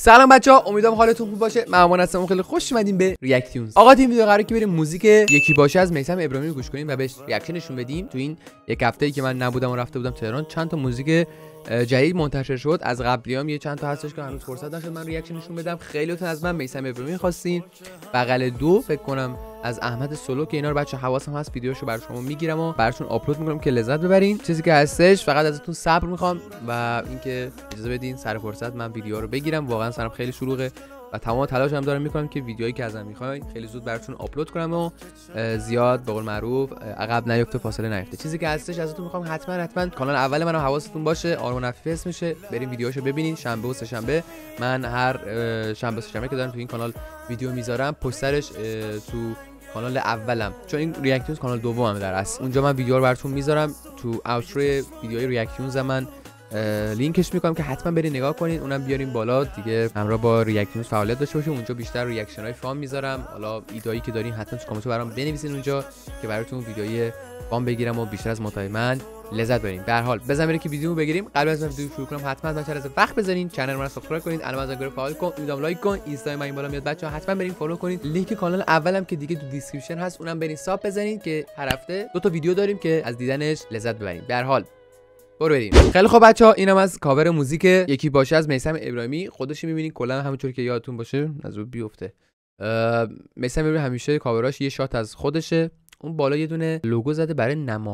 سلام بچه‌ها، امیدوارم حالتون خوب باشه. ممنون هستم، خیلی خوش اومدین به ReacTunes. آقا این ویدیو قراره که بریم موزیک یکی باشه از میثم ابراهیمی گوش کنیم و بهش ریاکشن نشون بدیم. تو این یک هفته‌ای که من نبودم و رفته بودم تهران، چند تا موزیک جدید منتشر شد. از قبلیام یه چند تا هستش که هنوز فرصت نشد من ریاکشن نشون بدم. خیلیاتون از من میثم ابراهیمی خواستین. بغل دو فکر کنم از احمد سولو که اینا رو بچه حواسم هست ویدیوشو برای شما میگیرم و براتون آپلود میکنم که لذت ببرین. چیزی که هستش فقط ازتون صبر میخوام و اینکه اجازه بدین سر فرصت من ویدیو رو بگیرم. واقعا سرم خیلی شلوغه و تمام تلاشم دارم میکنم که ویدیوهایی که ازم میخواین خیلی زود براتون آپلود کنم و زیاد به قول معروف عقب نیفته، فاصله نیفته. چیزی که هستش ازتون میخوام حتما کانال اول منو حواستون باشه، آرمان افیف اسمشه، بریم ویدیوهاشو ببینین. شنبه و سه شنبه من هر شنبه و سه شنبه که دارم تو این کانال ویدیو میذارم، پشت سرش تو کانال اولم، چون این ReacTunes کانال دومم در اصل، اونجا من ویدیو رو براتون میذارم. تو اوترو ویدیوهای ReacTunes من لینکش میکنم که حتما برید نگاه کنید، اونم بیاریم بالا دیگه، همراه با ReacTunes فعالیت داشته باشیم. اونجا بیشتر ریاکشن های فام میذارم. حالا ایدایی که دارین حتما تو کامنت برام بنویسین اونجا که براتون ویدیوی فام بگیرم و بیشتر از متای من لذت ببرین. به هر حال بزنید که ویدیو بگیریم. قبل از ویدیو شروع کنم حتما از وقت بزنین، کانال رو سابسکرایب کنید، علامت زنگ فعال کن، میدم لایک کن، اینستا من این بالا میاد بچه‌ها حتما برین فالو کنید. لینک کانال اولم که دیگه تو دیسکریپشن هست، اونم برین ساب بزنید که هر هفته 2 تا ویدیو داریم که از دیدنش لذت ببرین. به هر حال برو بریم. خیلی خوب بچه‌ها، اینم از کاور موزیک یکی باشه از میثم ابراهیمی. خودش می‌بینید کلا همونطوری که یادتون باشه از رو بیفته. میثم ابراهیمی همیشه کاوراش یه شات از خودشه. اون بالا یه دونه لوگو زده برای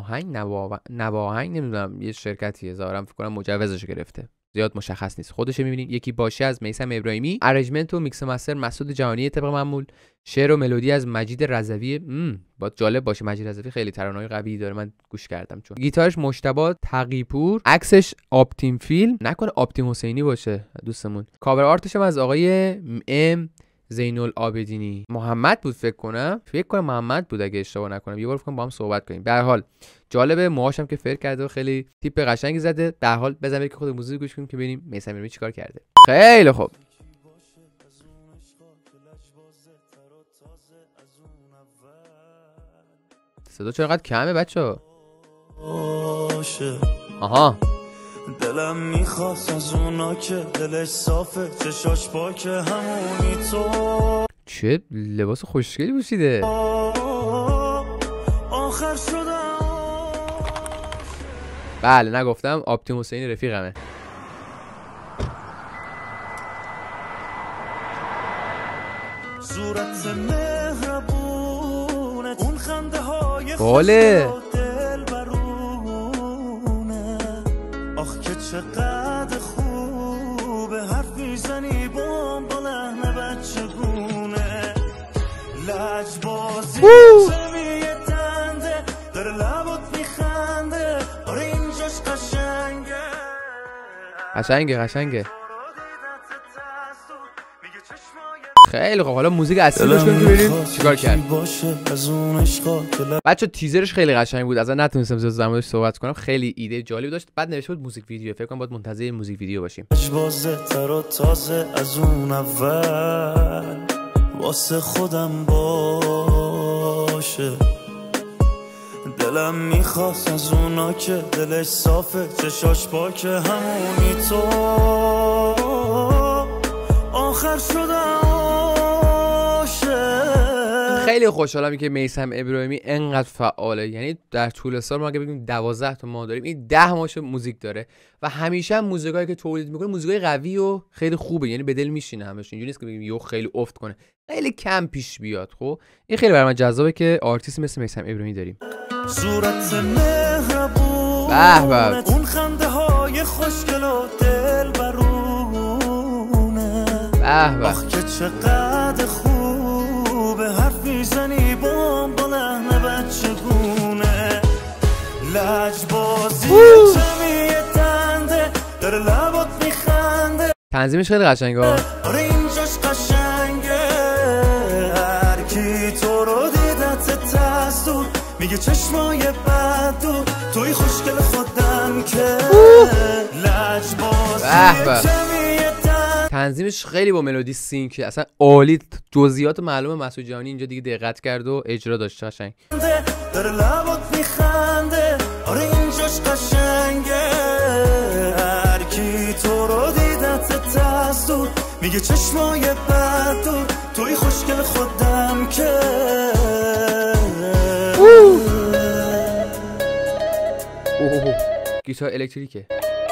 نواهنگ نمیدونم یه شرکتیه، ظاهرا فکر کنم مجوزش گرفته، زیاد مشخص نیست. خودش می‌بینید یکی باشه از میثم ابراهیمی. ارنجمنت و میکس و مستر مسعود جهانی طبق معمول. شعر و ملودی از مجید رضوی. با جالب باشه، مجید رضوی خیلی ترانه‌های قوی داره، من گوش کردم. چون گیتارش مجتبی تقی‌پور، عکسش آپتیم فیلم، نکنه آپتیم حسینی باشه دوستمون. کاور آرتش هم از آقای ام زین‌العابدینی محمد بود، فکر کنم محمد بود اگه اشتباه نکنم. یه بار فکر کنم با هم صحبت کنیم. به هر حال جالبه، موهاشم که فر کرده و خیلی تیپ قشنگی زده. در حال بزنیم که خود موزیک گوش کنیم که ببینیم میثم ابراهیمی چیکار کرده. خیلی خوب. صدا چرا انقدر کمه بچه‌ها؟ آها، دلم میخواست از اونا که دلش صافه، چشاش پاکه، همونی تو. چه لباس خوشگلی پوشیده. آخر شدم. بله نگفتم آپتیم حسینی رفیقمه. صورت مهربونه، اون خنده های باله. آخ که چقدر خوبه، حرف میزنی بام با لحن بچگونه، لجبازی چمیه تنده، داره لبات میخنده، آره اینجاش قشنگه. خیلی خوب، حالا موزیک اصلی گوش کنیم که ببینیم چیکار کرد. بچه تیزرش خیلی قشنگ بود، اصلا نتونستم زیاد زمانش صحبت کنم. خیلی ایده جالب داشت. بعد نوشته بود موزیک ویدیو، فکر کنم باید منتظر موزیک ویدیو باشیم. تازه از اون اول واسه خودم باشه، دلم میخواست از اونا که دلش صافه، چشاش پاکه، همونی تو. آخر شدم. خیلی خوشحالم که میثم ابراهیمی انقدر فعاله. یعنی در طول سال ما اگه بگیم 12 تا ماه داریم، این 10 ماهش موزیک داره و همیشه موزیکایی که تولید میکنه موزیکای قوی و خیلی خوبه، یعنی به دل میشینه همش. اینجوری نیست که بگیم یو خیلی افت کنه، خیلی کم پیش بیاد. خب این خیلی برام جذابه که آرتیست مثل میثم ابراهیمی داریم. صورت مهربون، به اون خنده های خوشگل و دلبرونه، آخ که چقدر خوبه، حرف میزنی بام با لحن بچگونه، لجبازی چمیه تنده، داره لبات میخنده. تنظیمش خیلی قشنگه. آره اینجاش قشنگه، هر کی تو رو دیدت تستو، میگه چشمای بد و توی خوشگل خودم که لجبازی چمیه. تنظیمش خیلی با ملودی سینک، اصلا عالی. جزئیات معلومه مسعود جهانی اینجا دیگه دقت کرد و اجرا داشت قشنگ. داره لبات میخنده، آره اینجاش قشنگه، هر کی تو رو دیدت تستو، میگه چشمای بد و توی خوشگل خودم که گیتار الکتریکه.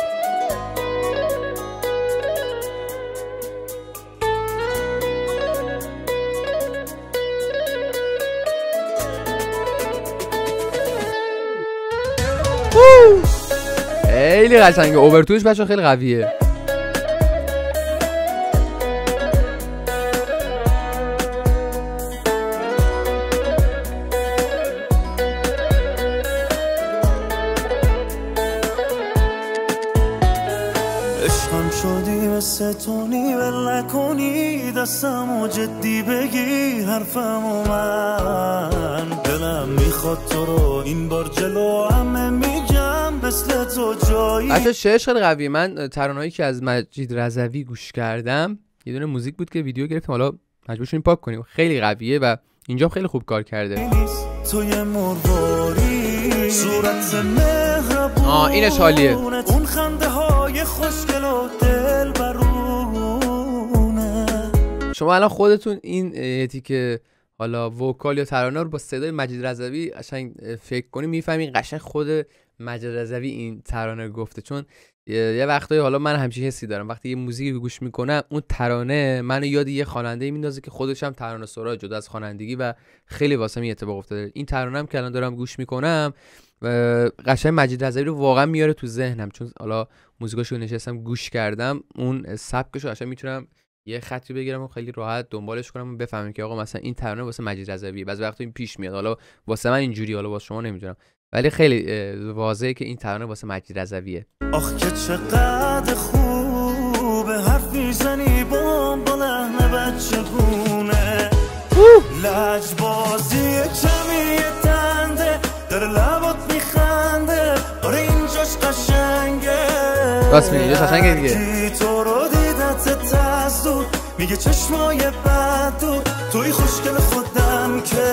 خیلی قشنگه. اوورتوش بچه‌ها خیلی قویه. عشقم شدی مثل تونی ول نکنی دستمو جدی بگی حرفمو من دلم میخواد تو رو این بار جلو همه میگم مثل تو جایی. بچه شعرش خیلی قویه. من ترانه‌ای که از مجید رضوی گوش کردم یه دونه موزیک بود که ویدیو گرفتیم، حالا مجبور شدیم پاک کنیم. خیلی قویه و اینجا خیلی خوب کار کرده. توی مرواری صورت مهربون اینش حالیه. اون خنده های خوشگل و دل برونه. شما الان خودتون این تیکه حالا وکال یا ترانه رو با صدای مجید رضوی قشنگ فکر کنیم میفهمین قشنگ خود مجید رضوی این ترانه گفته. چون یه وقتایی حالا من همیشه حسی دارم وقتی یه موزیکی گوش میکنم اون ترانه منو یاد یه خواننده میندازه که خودش هم ترانه سرا جدا از خوانندگی و خیلی واسه من اتفاق افتاده. این ترانه هم که الان دارم گوش میکنم قشنگ مجید رضوی رو واقعا میاره تو ذهنم، چون حالا موزیکاشو نشستم گوش کردم اون سبکشو قشنگ میتونم یه خطی بگیرم و خیلی راحت دنبالش کنم و بفهمم که آقا مثلا این ترانه واسه مجید رضویه. بعضی وقتا این پیش میاد، حالا واسه من اینجوری، حالا واسه شما نمیدونم، ولی خیلی واضحه که این ترانه واسه مجید رضویه. آخ که چقدر خوبه حرف میزنی با لحن بچگونه، لجبازی کمی تنده داره لبات میخنده، آره اینجاش قشنگه، راست میگی اینجاش قشنگه دیگه. تو رو دیدت تستو میگه چشمای بد و توی خوشگل خودم که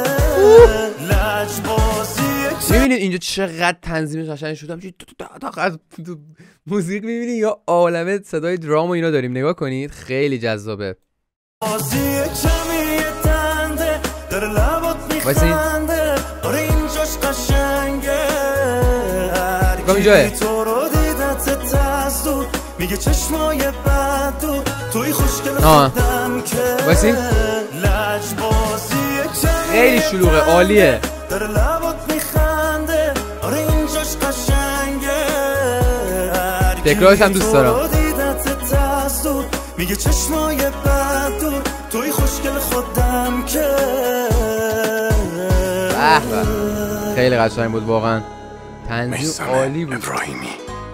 لجبازی. میبینید اینجا چقدر تنظیمش قشنگ شدم، از موزیک میبینید یا عالمه صدای درام و اینا داریم، نگاه کنید خیلی جذابه. بازی کمی تنده داره لبات میخنده، آره اینجاش قشنگه، اینجاه تو رو دیدت تستو میگه چشمای بد و توی خوشگل خودم که لجبازی خیلی شلوغه، عالیه. داره لبات میخنده، آره اینجاش قشنگه، تکرارش هم دوست دارم. میگه چشمای بد و توی خوشگل خودم که خیلی قشنگ بود واقعا، تنظیم میثم عالی بود. ابراهیمی،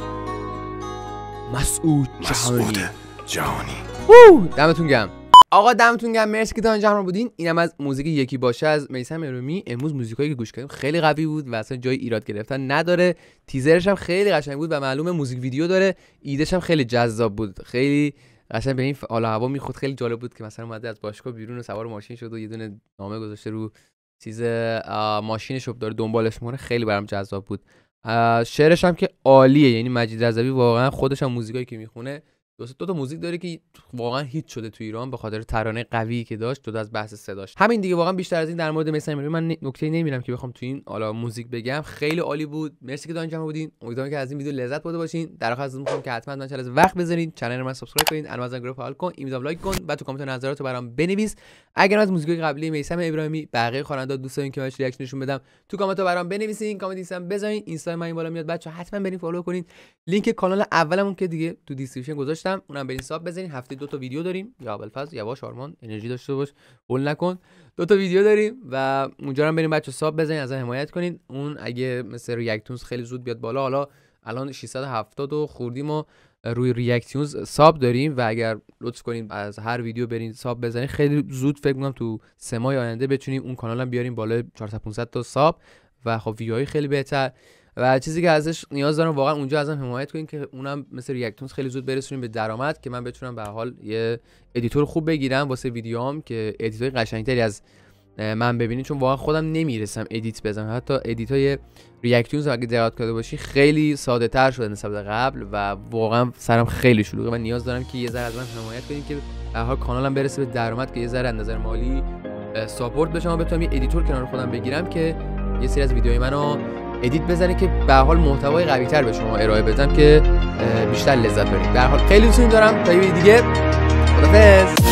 مسعود جهانی. دمتون گرم آقا، دمتون گرم، مرسی که تا اینجا همراه بودین. اینم از موزیک یکی باشه از میثم ابراهیمی. امروز موزیکایی که گوش کردیم خیلی قوی بود و اصلا جای ایراد گرفتن نداره. تیزرش هم خیلی قشنگ بود و معلومه موزیک ویدیو داره. ایدهش هم خیلی جذاب بود، خیلی قشنگ به این حالا هوا میخورد. خیلی جالب بود که مثلا اومده از باشگاه بیرون و سوار ماشین شد و یه دونه نامه گذاشته رو چیز ماشینش رو داره دنبالش میکنه. خیلی برام جذاب بود. شعرش هم که عالیه، یعنی مجید رضوی واقعا خودش هم موزیکایی که میخونه دو تا موزیک داره که واقعا هیت شده تو ایران به خاطر ترانه قوی که داشت جدا از بحث صداش. همین دیگه، واقعا بیشتر از این در مورد میثم ابراهیمی من نکته نمیرم که بخوام تو این حالا موزیک بگم. خیلی عالی بود، مرسی که تا اینجا بودین. امیدوارم که از این ویدیو لذت برده باشین. در آخر ازتون میخوام که حتما من چالش وقت بذارین، کانال من سابسکرایب کنین، الان گروه فعال کن، ایمیزام لایک کن و تو کامنت نظراتو برام بنویس. اگر از موزیک قبلی میثم ابراهیمی بقیه خواننده دوست دارین که بهش ریاکشن نشون بدم، تو کامنت برام بنویسین، کامنت اینستام بزنین، اینستا من این بالا میاد بچا، حتما برین فالو کنین. لینک کانال اولمون که دیگه تو دیسکریپشن گذاشتم، اونم برین ساب بزنین. هفته 2 تا ویدیو داریم، یا ابوالفضل یواش آرمان انرژی داشته باش، هول نکن. 2 تا ویدیو داریم و اونجا هم بریم بچا ساب بزنین، ازن حمایت کنین. اون اگه مثل ریاکتونز خیلی زود بیاد بالا، حالا الان 670 و خوردیم و روی ریاکتونز ساب داریم و اگر لطف کنین از هر ویدیو برین ساب بزنین، خیلی زود فکر می‌کنم تو 3 ماه آینده بتونیم اون کانال هم بیاریم بالا 400 500 تا ساب و خب ویدیوهای خیلی بهتر. و چیزی که ازش نیاز دارم واقعا اونجا ازم حمایت کنین که اونم مثل ریاکتونز خیلی زود برسونیم به درآمد، که من بتونم به حال یه ادیتور خوب بگیرم واسه ویدیوام که ادیتور قشنگتری از من ببینید، چون واقعا خودم نمیرسم ادیت بزنم. حتی ادیتای ریاکتیونز اگه دقت کرده باشی خیلی ساده تر شده نسبت قبل و واقعا سرم خیلی شلوغه. من نیاز دارم که یه ذره از من حمایت کنید که به هر حال کانالم برسه به درآمد، که یه ذره از نظر مالی ساپورت بشم و بتونم یه ادیتور کنار خودم بگیرم که یه سری از ویدیوهای منو ادیت بزنه که به هر حال محتوای قوی‌تر به شما ارائه بدم که بیشتر لذت ببرید. به هر حال خیلی دوستتون دارم. تا یه ویدیو دیگه خدافظ.